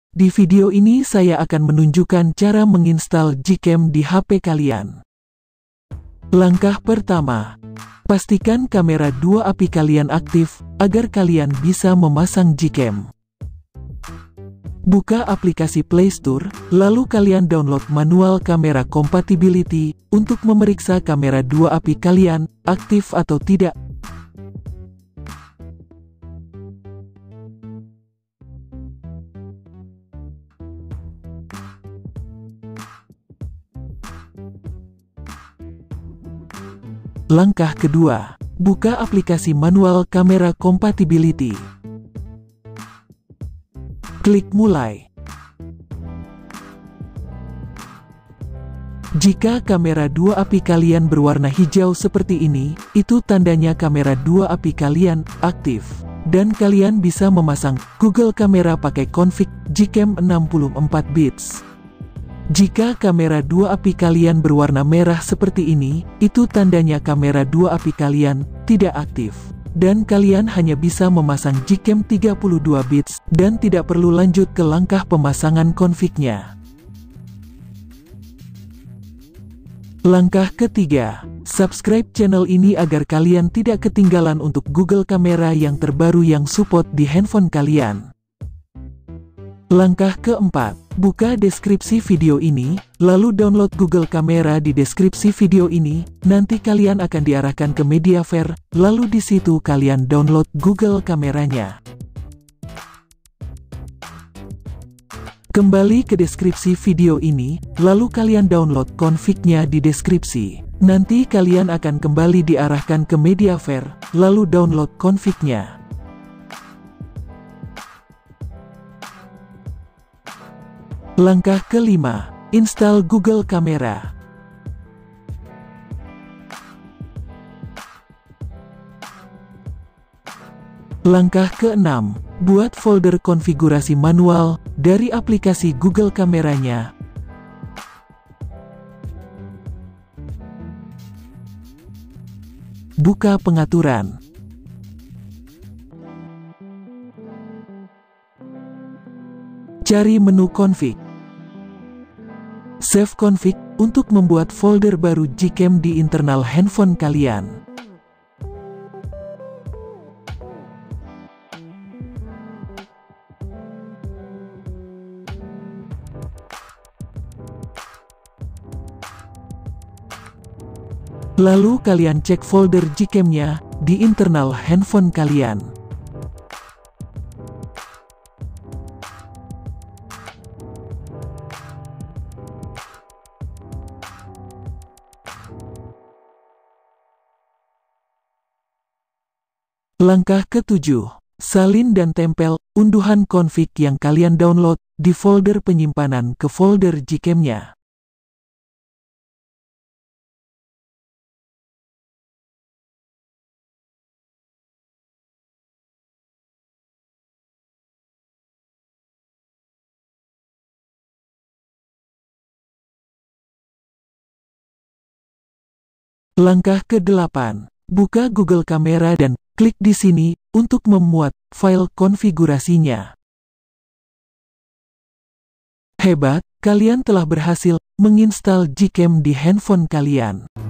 Di video ini saya akan menunjukkan cara menginstal Gcam di HP kalian. Langkah pertama, pastikan kamera 2 API kalian aktif, agar kalian bisa memasang Gcam. Buka aplikasi Play Store, lalu kalian download manual kamera compatibility, untuk memeriksa kamera 2 API kalian, aktif atau tidak. Langkah kedua, buka aplikasi manual kamera compatibility. Klik mulai. Jika kamera 2 API kalian berwarna hijau seperti ini, itu tandanya kamera 2 API kalian aktif. Dan kalian bisa memasang Google Kamera pakai config Gcam 64 bits. Jika kamera 2 API kalian berwarna merah seperti ini, itu tandanya kamera 2 API kalian tidak aktif. Dan kalian hanya bisa memasang Gcam 32 bits, dan tidak perlu lanjut ke langkah pemasangan config-nya. Langkah ketiga, subscribe channel ini agar kalian tidak ketinggalan untuk Google Kamera yang terbaru yang support di handphone kalian. Langkah keempat, buka deskripsi video ini, lalu download Google Kamera di deskripsi video ini, nanti kalian akan diarahkan ke Mediafire, lalu di situ kalian download Google Kameranya. Kembali ke deskripsi video ini, lalu kalian download config-nya di deskripsi. Nanti kalian akan kembali diarahkan ke Mediafire, lalu download config-nya. Langkah kelima, install Google Kamera. Langkah keenam, buat folder konfigurasi manual dari aplikasi Google Kameranya. Buka pengaturan. Cari menu config. Save config untuk membuat folder baru Gcam di internal handphone kalian. Lalu kalian cek folder Gcam-nya di internal handphone kalian. Langkah ketujuh, salin dan tempel unduhan config yang kalian download di folder penyimpanan ke folder Gcam-nya. Langkah ke-8, buka Google Kamera dan klik di sini untuk memuat file konfigurasinya. Hebat, kalian telah berhasil menginstal Gcam di handphone kalian.